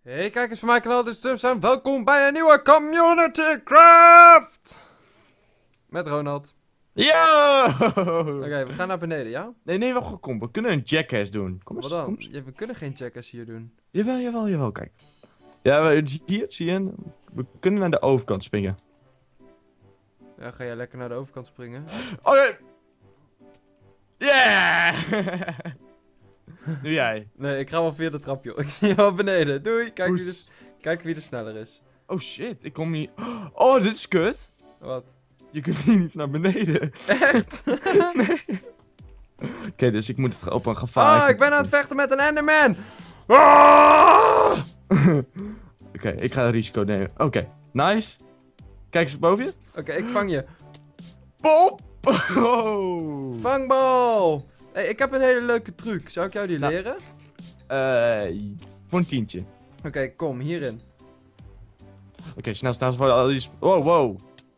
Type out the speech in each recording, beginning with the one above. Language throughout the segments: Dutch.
Hey kijkers van mijn kanaal, dus en welkom bij een nieuwe Community Craft! Met Ronald. Yo! Oké, we gaan naar beneden, ja? Nee, wacht, kom. We kunnen een jackass doen. Kom eens, Wat dan? kom eens. Ja, we kunnen geen jackass hier doen. Jawel, kijk. Ja, hier, zie je? We kunnen naar de overkant springen. Ja, ga jij lekker naar de overkant springen? Oké! Yeah! Nu jij. Nee, ik ga wel via de trap, joh. Ik zie je wel beneden. Doei, Oes. kijk wie er sneller is. Oh shit, ik kom niet... Oh, dit is kut. Wat? Je kunt hier niet naar beneden. Echt? Nee. Oké, dus ik moet het op een gevaar... Oh, ik ben aan het vechten met een Enderman! Oké, ik ga het risico nemen. Oké, nice. Kijk eens boven je. Oké, ik vang je. Pop! Oh. Vangbal! Hey, ik heb een hele leuke truc. Zou ik jou die Nou. leren? Voor een tientje. Oké, kom, hierin. Oké, snel. Wow.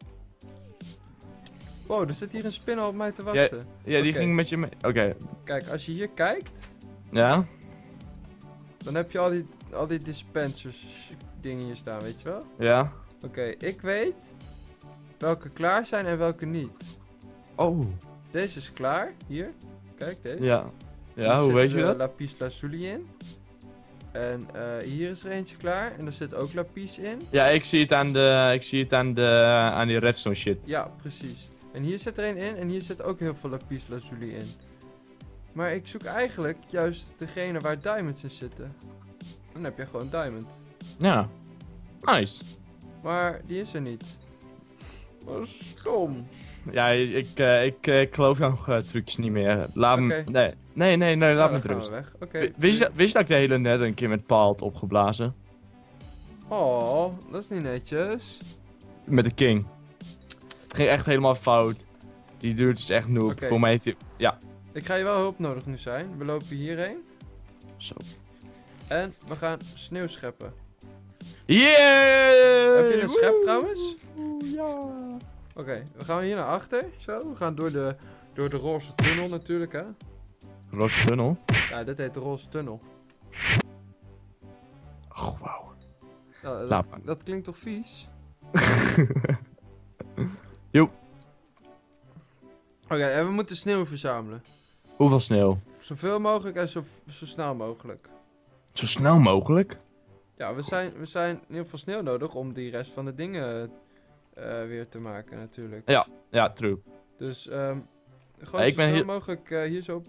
Wow, er zit hier een spin op mij te wachten. Ja, die Oké. ging met je mee. Oké. Kijk, als je hier kijkt, Ja? dan heb je al die dispensers dingen hier staan, weet je wel? Ja? Oké, ik weet welke klaar zijn en welke niet. Oh. Deze is klaar, hier. Kijk, deze. Ja. Ja, Hier hoe zit, weet je dat? lapis lazuli in. En hier is er eentje klaar en er zit ook lapis in. Ja, ik zie het aan die redstone shit. Ja, precies. En hier zit er een in en hier zit ook heel veel lapis lazuli in. Maar ik zoek eigenlijk juist degene waar diamonds in zitten. Dan heb je gewoon diamond. Ja. Nice. Maar die is er niet. Wat stom. Ja, ik geloof jouw trucjes niet meer. Laat me... Oké. Nee, laat Nou, me dan gaan we rust. weg. Oké. Wist je dat ik de hele net een keer met paal had opgeblazen? Oh, dat is niet netjes. Met de king. Het ging echt helemaal fout. Die dude is echt noob. Oké. Voor mij heeft hij... Ja. Ik ga je wel hulp nodig nu zijn. We lopen hierheen. Zo. En we gaan sneeuw scheppen. Yeah! Heb je een schep trouwens? Ja. Oké, we gaan hier naar achter. Zo, we gaan door de roze tunnel natuurlijk, hè. Roze tunnel. Ja, dit heet de roze tunnel. Oh, wauw. Nou, Laat maar. dat klinkt toch vies? Joep. Oké, en we moeten sneeuw verzamelen. Hoeveel sneeuw? Zoveel mogelijk en zo snel mogelijk. Zo snel mogelijk? Ja, we zijn in ieder geval sneeuw nodig om die rest van de dingen weer te maken natuurlijk. Ja, true. Dus gewoon Ja, ik zo ben snel hier- mogelijk hier zo...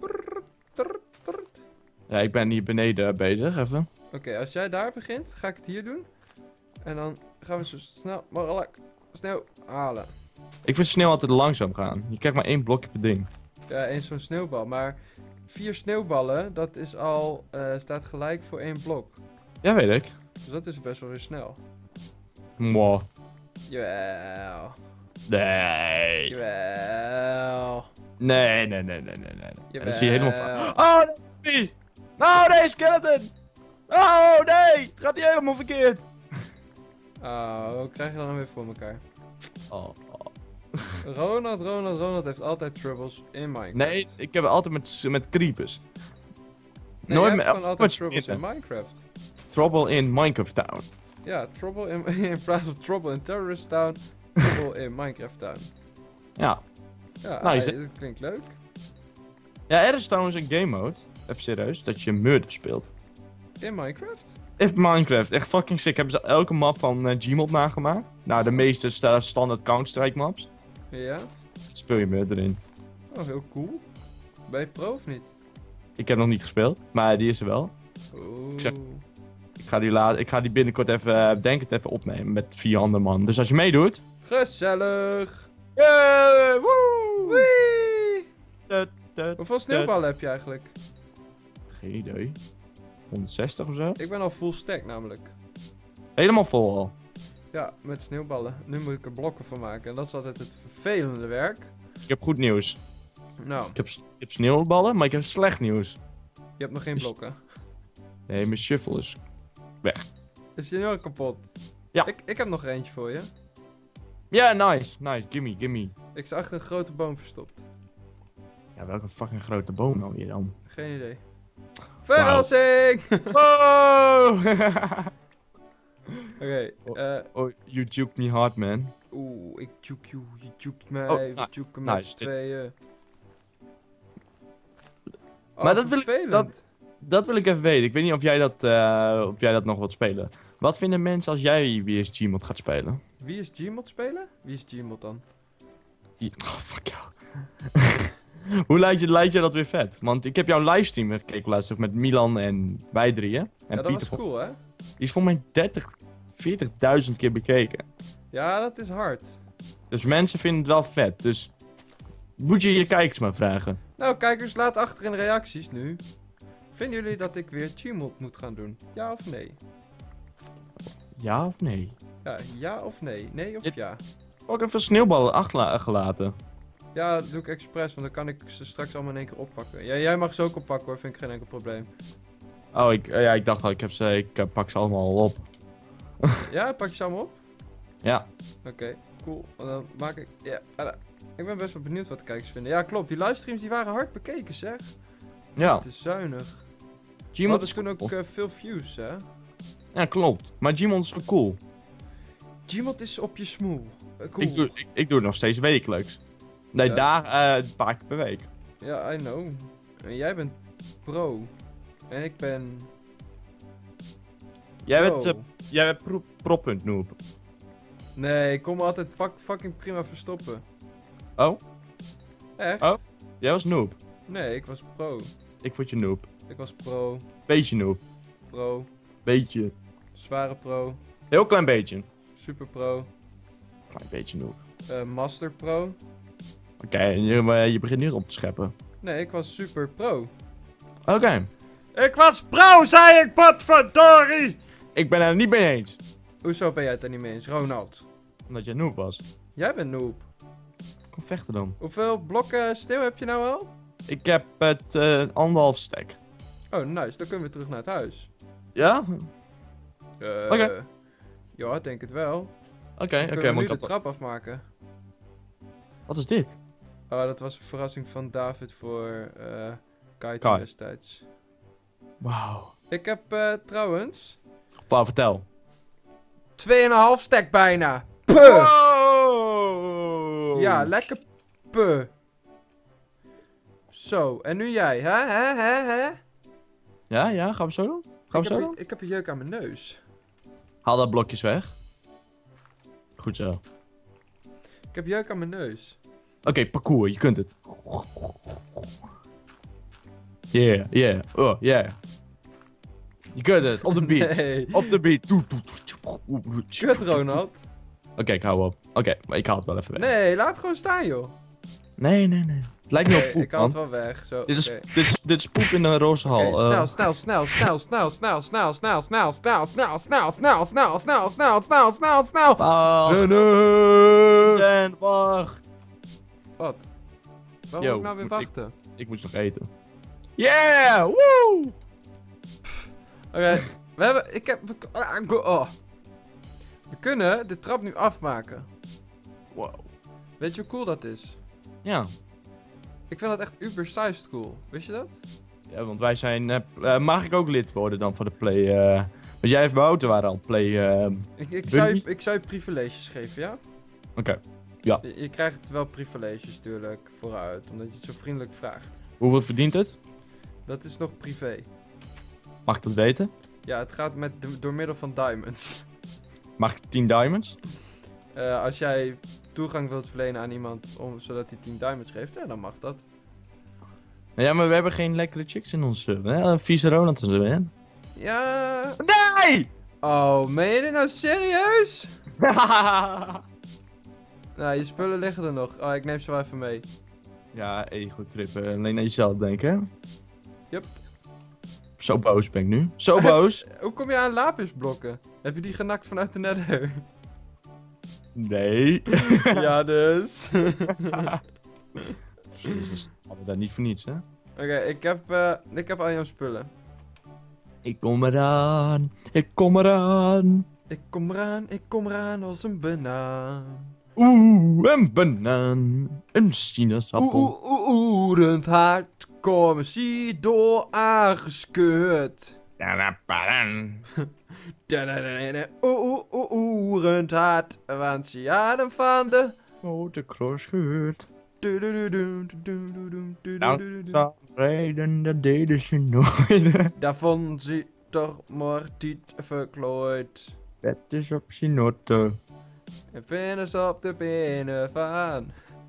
Ja, ik ben hier beneden bezig, even. Oké, als jij daar begint, ga ik het hier doen. En dan gaan we zo snel mogelijk sneeuw halen. Ik vind sneeuw altijd langzaam gaan. Je krijgt maar 1 blokje per ding. Ja, eens zo'n sneeuwbal. Maar 4 sneeuwballen, dat is al, staat gelijk voor 1 blok. Ja, weet ik. Dus dat is best wel weer snel. Mwah. Jawel. Nee. Jawel. Nee. Ja, dat zie je helemaal Jawel. Oh, dat is niet. Oh, nee, skeleton. Oh, nee. Het gaat hier helemaal verkeerd. Oh, hoe krijg je dat dan weer voor elkaar? Oh. Ronald heeft altijd troubles in Minecraft. Nee, ik heb het altijd met creepers. Nee, nooit je met- hebt gewoon altijd met troubles in spinnen. Minecraft. Trouble in Minecraft Town. Ja, trouble in plaats van trouble in Terrorist Town, trouble in Minecraft Town. Ja. Ja, Nice, hè? dat klinkt leuk. Ja, er is trouwens een game mode. Even serieus. Dat je murder speelt. In Minecraft? Even Minecraft. Echt fucking sick. Hebben ze elke map van Gmod nagemaakt. Nou, de meeste standaard Counter-Strike maps. Ja. Speel je murder in. Oh, heel cool. Ben je pro of niet? Ik heb nog niet gespeeld. Maar die is er wel. Oeh. zeg- Ik ga die binnenkort even, denk het even opnemen met 4 andere man. Dus als je meedoet... Gezellig! Yeah, woe! Wee! Tut, tut. Hoeveel sneeuwballen heb je eigenlijk? Geen idee. 160 of zo? Ik ben al full stack namelijk. Helemaal vol al. Ja, met sneeuwballen. Nu moet ik er blokken van maken. En dat is altijd het vervelende werk. Ik heb goed nieuws. Nou, Ik heb sneeuwballen, maar ik heb slecht nieuws. je hebt nog geen Is- blokken. Nee, mijn shuffle is... Is die nu al kapot? Ja. Ik heb nog er eentje voor je. Ja, nice. Gimme. Ik sta achter een grote boom verstopt. Ja, welke fucking grote boom nou weer dan? Geen idee. Verrassing! Wow! Oké, Oh, you juked me hard, man. oeh, ik juke you, je jukt mij, Oh, we juken met nice, z'n dit- tweeën. Oh, Maar dat wil ik- vervelend. Dat wil ik even weten. Ik weet niet of jij dat nog wilt spelen. Wat vinden mensen als jij Wie is Gmod gaat spelen? Wie is Gmod spelen? Wie is Gmod dan? Oh, fuck jou. Hoe lijkt je dat weer vet? Want ik heb jouw livestream gekeken laatst met Milan en wij drieën. En Ja, dat Pieter was cool, hè? Die is voor mij 40.000 keer bekeken. Ja, dat is hard. Dus mensen vinden het wel vet. Dus moet je je kijkers maar vragen. Nou, kijkers, laat achter in de reacties nu. Vinden jullie dat ik weer Gmod moet gaan doen? Ja of nee? Ja of nee? Ja of nee? Nee of Dit- ja? Ook even sneeuwballen achtergelaten. Ja, dat doe ik expres, want dan kan ik ze straks allemaal in één keer oppakken. Ja, jij mag ze ook oppakken hoor, vind ik geen enkel probleem. Oh, ik dacht al, ik pak ze allemaal al op. Ja, pak je ze allemaal op? Ja. Oké, cool. Want dan maak ik... Ja, ik ben best wel benieuwd wat de kijkers vinden. Ja, klopt. Die livestreams die waren hard bekeken, zeg. Ja. Het is zuinig. Gmod Gmod is is toen cool. ook veel views, hè? Ja, klopt. Maar Gmod is wel cool. Gmod is op je smoel. Cool. Ik doe het nog steeds wekelijks. Nee, Ja. een paar keer per week. Ja, I know. En jij bent pro. En ik ben... Jij pro. bent pro.noob. noob. Nee, ik kom me altijd fucking prima verstoppen. Oh? Echt? Oh? Jij was noob. Nee, ik was pro. Ik vond je noob. Ik was pro. Beetje noob. Pro. Beetje. Zware pro. Heel klein beetje. Super pro. Klein beetje noob. Master pro. Oké, en je begint nu op te scheppen. Nee, ik was super pro. Oké. Ik was pro, zei ik, potverdorie! Ik ben er niet mee eens. Hoezo ben jij het er niet mee eens, Ronald? Omdat jij noob was. Jij bent noob. Kom vechten dan. Hoeveel blokken sneeuw heb je nou al? Ik heb het 1,5 stack. Oh, nice. Dan kunnen we terug naar het huis. Ja? Oké. Ja, denk het wel. Oké, Dan kunnen we maar nu ik de had... trap afmaken. Wat is dit? Oh, dat was een verrassing van David voor Kai Kai. destijds. Wauw. Ik heb trouwens... Wauw, vertel. 2,5 stack bijna. Puh! Wow! Ja, lekker puh. Zo, en nu jij, hè? Ja, gaan we zo doen? Gaan we zo doen? Ik heb een jeuk aan mijn neus. Haal dat blokjes weg. Goed zo. Ik heb jeuk aan mijn neus. Oké, parcours, je kunt het. Yeah. Oh, yeah. Je kunt het, op de beat. Nee. Op de beat. Kut, Ronald. Oké, ik hou op. Oké, maar ik haal het wel even weg. Nee, laat het gewoon staan, joh. Nee. Het lijkt me Oké, op poep, ik haal het man. wel weg. Zo, Dit oké. is poep in de roze hal. Oké, snel. Rennen! En wacht. Wat? Waarom Yo, moet ik nou weer moet ik- wachten? Ik moest nog eten. Yeah! Woo! Oké, we hebben... Ik heb... Oh. We kunnen de trap nu afmaken. Wow. Weet je hoe cool dat is? Ja. Ik vind dat echt uber-sized cool. Wist je dat? Ja, want wij zijn... mag ik ook lid worden dan voor de Play... Want jij en Wouter waren al Play... Ik zou je privileges geven, ja? Oké. Ja. Je krijgt wel privileges natuurlijk vooruit, omdat je het zo vriendelijk vraagt. Hoeveel verdient het? Dat is nog privé. Mag ik dat weten? Ja, het gaat door middel van diamonds. Mag ik 10 diamonds? Als jij toegang wilt verlenen aan iemand zodat hij 10 diamonds geeft, ja, dan mag dat. Ja, maar we hebben geen lekkere chicks in ons server. Een vieze Ronald en zo, hè? Ja... Nee! Oh, meen je dit nou serieus? Nou, je spullen liggen er nog. Oh, ik neem ze wel even mee. Ja, ego-trip. Alleen aan jezelf denken, hè? Yep. Zo boos ben ik nu. Zo boos. Hoe kom je aan lapisblokken? Heb je die genakt vanuit de nether? Nee. Ja, dus. Jezus, hadden we daar niet voor niets, hè? Oké, ik heb al jouw spullen. Ik kom eraan. Ik kom eraan. Ik kom eraan als een banaan. Oeh, een banaan. Een sinaasappel. Oerend hard, kom zie door aangescheurd. Ja, Oeh, oerend hard, want ze hadden van de... Grote cross gehuurd. Daar Langzaam rijden, dat deden ze nooit. vond ze toch maar niet verklooid. Het is op zijn auto. En vingers op de benen van.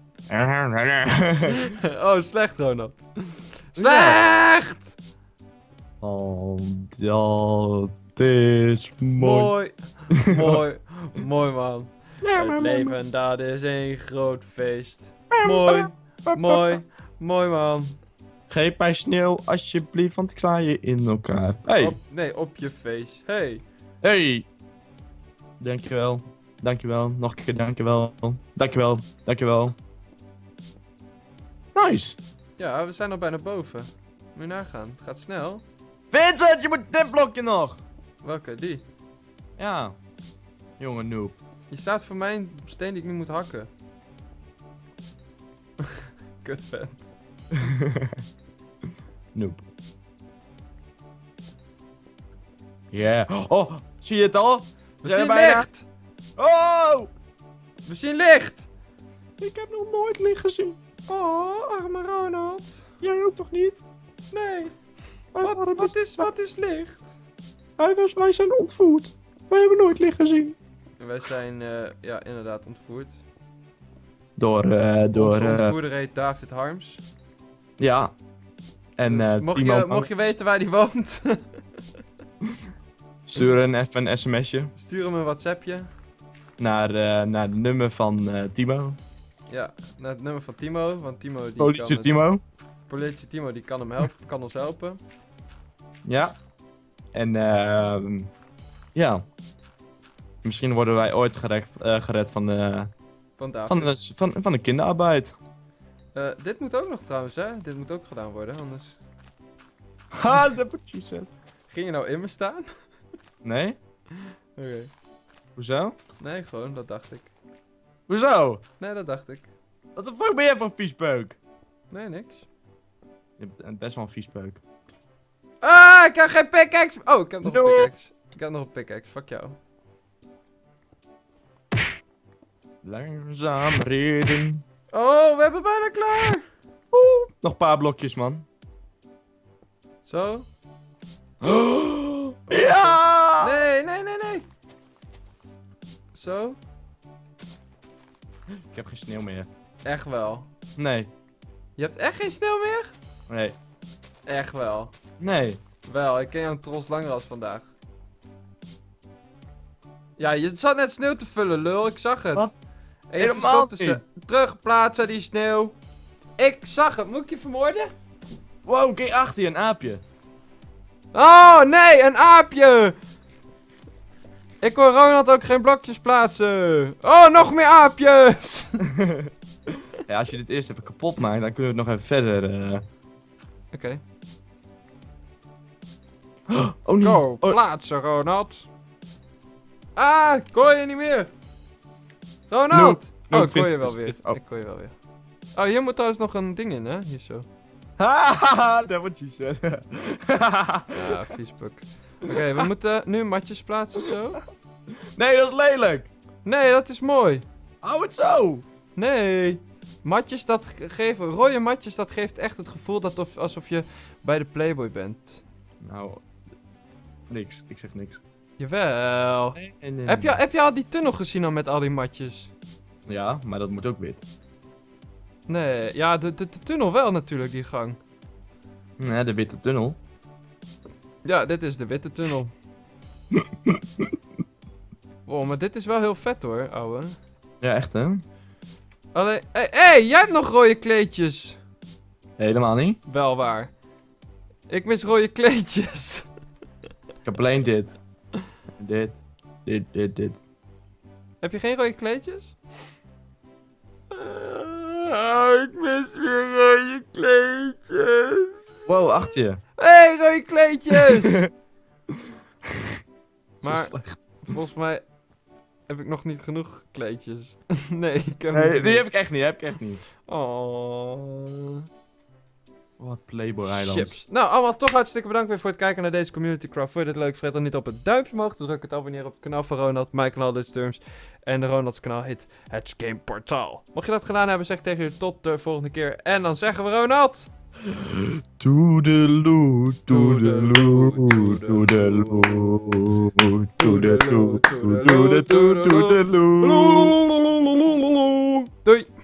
Oh, slecht, Ronald. Slecht! Oh, dat is mooi. Mooi. Mooi, man. Het leven, dat is een groot feest. Mooi, man. Geef mij sneeuw, alsjeblieft, want ik sla je in elkaar. Hey, Op je face. Hey. hey. Dankjewel. Dankjewel. Nog een keer dankjewel. Dankjewel. Nice. Ja, we zijn al bijna boven. Moet je nagaan. Het gaat snel. Vincent, je moet dit blokje nog. Welke? Die. Ja. Jonge noob. Die staat voor mij een steen die ik nu moet hakken. Kut vent. Noob. Yeah. Oh, zie je het al? We Zijn zien er bijna? licht! Oh! We zien licht! Ik heb nog nooit licht gezien. Oh, arme Ronald. Jij ook toch niet? Nee. Waarom Wat is licht? Wij zijn ontvoerd. Wij hebben nooit licht gezien. Wij zijn, ja, inderdaad ontvoerd. Door Onze ontvoerder heet David Harms. ja. En Dus mocht je weten waar die woont, stuur even een sms'je stuur hem een WhatsAppje. naar het nummer van Timo. Ja, naar het nummer van Timo, want Timo die Politie kan Timo. Politie Timo die kan hem helpen, kan ons helpen. Ja. En ja. Misschien worden wij ooit gered van Van David. van de kinderarbeid. Dit moet ook nog trouwens, hè? Dit moet ook gedaan worden, anders... Ha, dat heb ik gezegd. Ging je nou in me staan? Nee? Oké. Hoezo? Nee, gewoon, dat dacht ik. Hoezo? Nee, dat dacht ik. Wat de fuck ben jij voor een viespeuk? Nee, niks. Je bent best wel een viespeuk. Ah, ik heb geen pickaxe! Oh, ik heb nog een No. pickaxe. Ik heb nog een pickaxe, fuck jou. Langzaam reden. Oh, we hebben bijna klaar! Nog een paar blokjes, man. Zo. Ja! Nee. Zo. Ik heb geen sneeuw meer. Echt wel. Nee. Je hebt echt geen sneeuw meer? Nee. Echt wel. Nee. Wel, ik ken jou trots langer als vandaag. Ja, je zat net sneeuw te vullen, lul. Ik zag het. Wat? Even Helemaal stopte ze. niet. Terugplaatsen die sneeuw. Ik zag het. Moet ik je vermoorden? Wow, kijk achter je, een aapje. Oh, nee, een aapje! Ik hoor Ronald ook geen blokjes plaatsen. Oh, nog meer aapjes! Ja, als je dit eerst even kapot maakt, dan kunnen we het nog even verder. Oké. Oh nee. Go, Oh, plaatsen, Ronald. Ah, ik hoor je niet meer. Ronald! No, Oh, ik hoor je Vincent wel is weer. fit. Oh. Ik hoor je wel weer. Oh, hier moet trouwens nog een ding in, hè? Hier zo. Hahaha, dat wordt je zeggen. Ja, viesbuk. Oké, we moeten nu matjes plaatsen zo. Nee, dat is lelijk. Nee, dat is mooi. Hou het zo. Nee. Matjes, dat geven, rode matjes, dat geeft echt het gevoel dat alsof je bij de Playboy bent. Nou, niks. Ik zeg niks. Jawel. Nee. Heb je al die tunnel gezien al met al die matjes? Ja, maar dat moet ook wit. Nee, ja, de tunnel wel natuurlijk, die gang. Nee, de witte tunnel. Ja, dit is de witte tunnel. Wow, maar dit is wel heel vet hoor, ouwe. Ja, echt hè? Alleen, hey, jij hebt nog rode kleedjes. Helemaal niet. Wel waar. Ik mis rode kleedjes. Ik heb alleen dit. Dit. Heb je geen rode kleedjes? Ik mis weer rode kleedjes. Wow, achter je. Hey, rode kleedjes! Zo Maar- slecht. Volgens mij heb ik nog niet genoeg kleedjes. Nee, ik heb Nee, niet die heb ik echt niet. Oh. Wat Playboy Island. Chips. Nou, allemaal toch hartstikke bedankt weer voor het kijken naar deze Community Craft. Vond je dit leuk? Vergeet dan niet op het duimpje omhoog te drukken. Te abonneren op het kanaal van Ronald. Mijn kanaal Dutch Terms. En de Ronalds kanaal heet Het Game Portaal. Mocht je dat gedaan hebben, zeg ik tegen jullie tot de volgende keer. En dan zeggen we Ronald... Toedeloe, toedeloe, toedeloe, toedeloe, toedeloe, toedeloe. Doei!